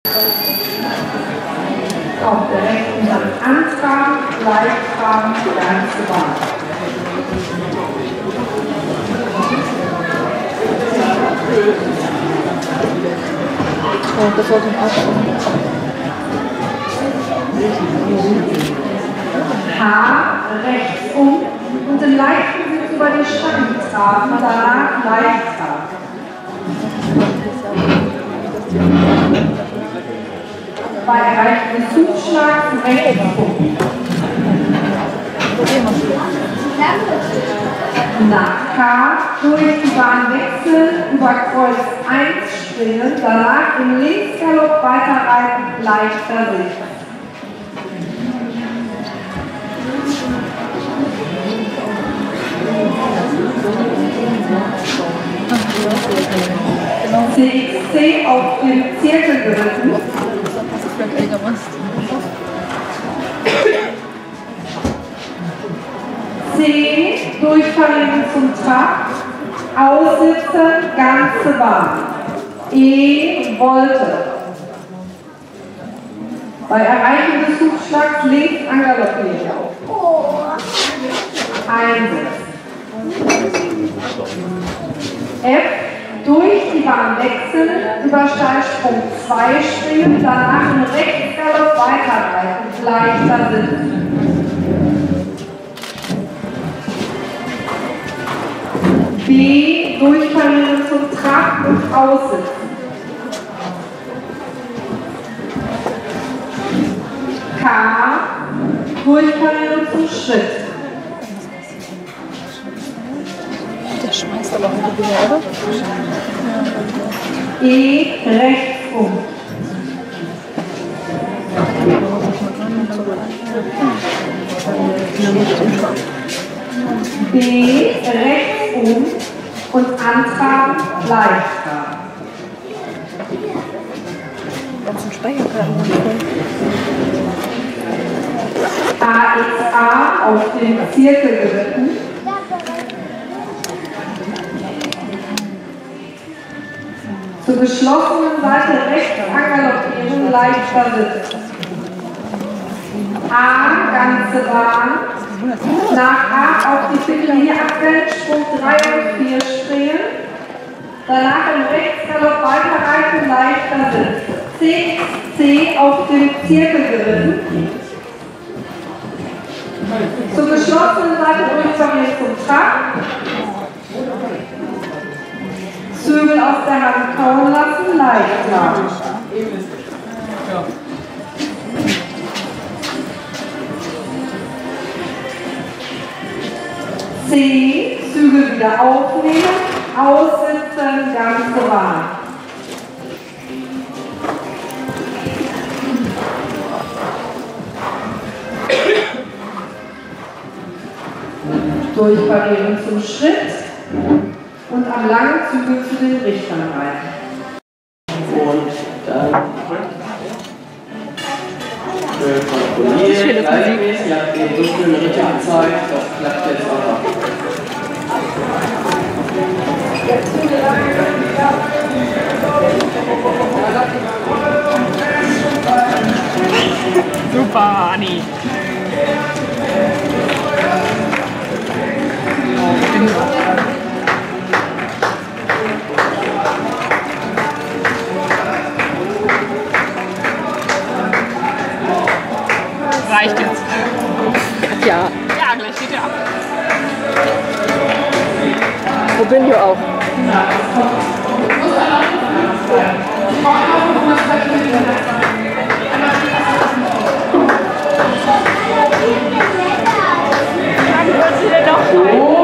Auf der rechten Seite antragen, leicht tragen, ganze Bahn. Oh, das sollte ein Abstand. Haar rechts und im leichten Sitz über die Stange tragen, danach leicht tragen. Bei Erreichen des Zugschlags rechts nach K durch die Bahn wechseln, über Kreuz 1 springen, danach im Linksgalopp weiterreiten, leichter Sitz. CXC auf dem Zirkel geritten. C durchverlegen zum Trab, aussitzen, ganze Bahn. E Volte. Bei Erreichen des Hufschlags links angaloppieren. Einsetzen. F durch die Bahn wechseln, über Steilsprung 2 springen, danach im Rechtsgalopp weiterreiten, leichter Sitz. B durchverlieren zum Trab und aussitzen. K durchverlieren zum Schritt. Der schmeißt aber heute wieder, oder? E rechts B rechts und antragen, leicht tragen. Ganzen Speicherkarten sind voll. AXA auf den Zirkel geritten. Zur geschlossenen Seite rechts angaloppieren, leichter Sitz. A, ganze Bahn. Nach A auf die Viertellinie abwärts, Sprung 3 und 4 springen. Danach im Rechtsgalopp weiterreiten, leichter Sitz. C auf dem Zirkel geritten. Zur geschlossenen Seite durchverlieren zum Trab. Zügel aus der Hand kauen lassen, leicht tragen. C, Zügel wieder aufnehmen, aussitzen, ganze Bahn. Durchparieren zum Schritt und am langen Zügel zu den Richtern reiten. Und dann kontrolliert, gleichmäßig, ihr habt eben so schöne Ritte gezeigt, das klappt jetzt auch noch. Super, Anni. Reicht jetzt. Ja. Ja, gleich geht er ab. Wo bin ich auch? Dann wird sie denn noch